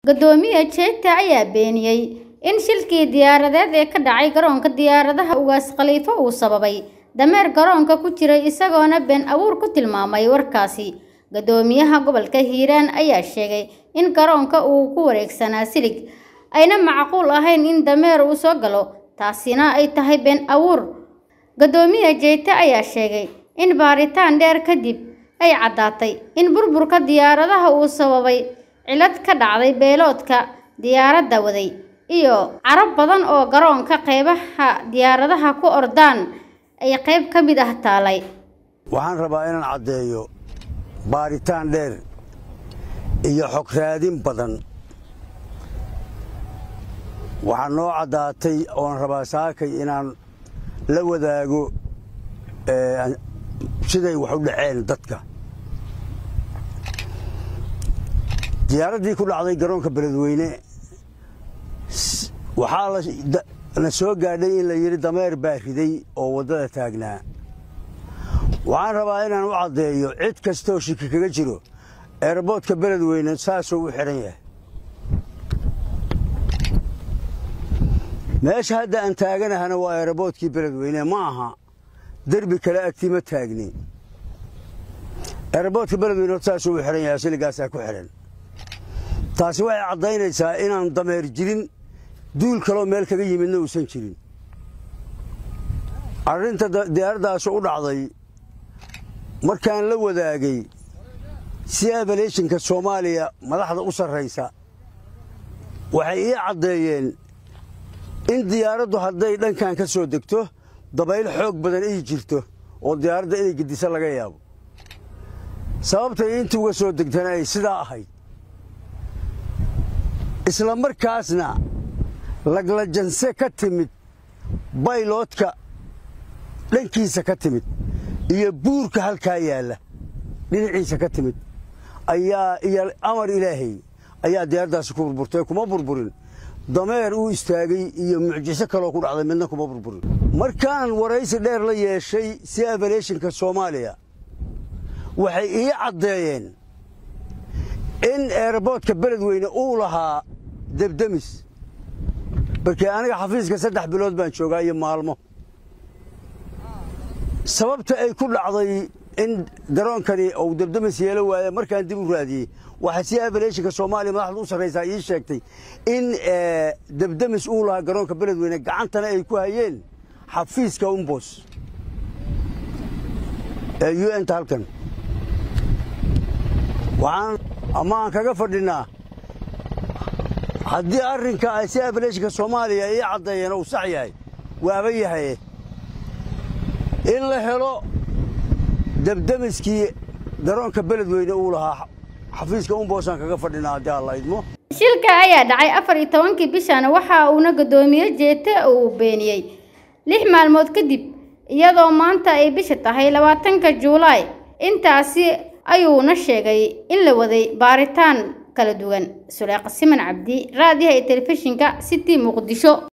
Gudoomiye Cheta ayaa beeniyay in shilkii diyaaradeed ee ka dhacay garoonka diyaaradaha Ugaas Khalifa uu sababay dameer garoonka ku jiray isagoona been abuur ku tilmaamay warkaasi. Gudoomiyaha gobolka Hiiraan ayaa sheegay in garoonka uu ku wareegsanaa silig ayna macquul ahayn in dameer uu soo galo, taasina ay tahay been abuur. Gudoomiye Cheta ayaa sheegay in baaritaan dheer kadib ay caddaatay in burburka diyaaradaha uu sababay cilad ka dhacday beeloodka diyaaradda waday iyo carab badan oo garoonka qaybaha diyaaradaha ku ordaan ay qayb ka mid ah taalay. Waxaan rabaa inaan caddeeyo baaritaan dheer iyo xog raadin badan. Waxaan noo caddaatay oon rabaa saakay inaan la wadaago siday wax u dhaceen dadka. diyaaradii ku dhacday garoonka Beledweyne waxaa la soo gaadhay in la yiri dameer baa riday oo wadada taagnaa. waxaan rabaa inaan u caddeeyo cid kastoo shaki kaga jiro airportka Beledweyne saasoo u xiran yahay. meesha hadda aan taaganahana waa airportkii Beledweyne ma aha derbi kale agtiima taagni. airportka Beledweyne saasoo u xiran yahay, siligaasaa ku xiran. taasi waxay caddaynaysaa inaan dameer jirin, duul kaloo meel kaga yimidna uusan jirin. arrinta diyaaraddaas u dhacday markaan la wadaagay aviationka Soomaaliya madaxda u sarreysa waxay ii caddeeyeen in diyaaraddu hadday dhankan ka soo degto dabayl xoog badan ay jirto oo diyaaradda inay gediso laga yaabo. sababtay intii uga soo degtana ay sidaa ahayd, isla markaasna laglajanse ka timid bayloodka dhankiisa ka timid iyo buurka halkaa yaalla dhinaciisa ka timid ayaa iyo amar ilaahay ayaa diyaaraddaasi ku burburtay. kuma burburin dameer uu istaagay iyo mucjiso kaloo ku dhacday midna kuma burburin. markaan waraysi dheer la yeeshay aviationka Soomaaliya waxay ii caddeeyeen in airportka Beledweyne uu lahaa debdemis. markii aniga xafiiska 3 bilood baan joogaa iyo maalmo. sababta ay ku dhacday in garoonkani uu debdemis yeelo waaye markaan dib u raadiyey waxa aviationka Soomaaliya madaxda u sarreysa ii sheegtay in debdemis uu lahaa garoonka Beledweyne gacantana ay ku hayeen xafiiska Umbos UN halkan. waxaan ama kaga fadhinaa haddii arrinka ay aviationka Soomaaliya ay caddeeyeen uu sax yahay waaba yahay in la helo debdemiskii garoonka Beledweyne uu lahaa xafiiska Umboosan kaga fadhinaa haddii Allah idmo. shilka ayaa dhacay 14 bishan waxa uuna Gudoomiye Cheta uu beeniyay 6 maalmood kadib iyadoo maanta ay bisha tahay 20 Juulaay. intaasi ayuuna sheegay in la waday baaritaan kala duwan. Suleeqa Siman Cabdi, raadiyaha telefishinka City Muqdisho.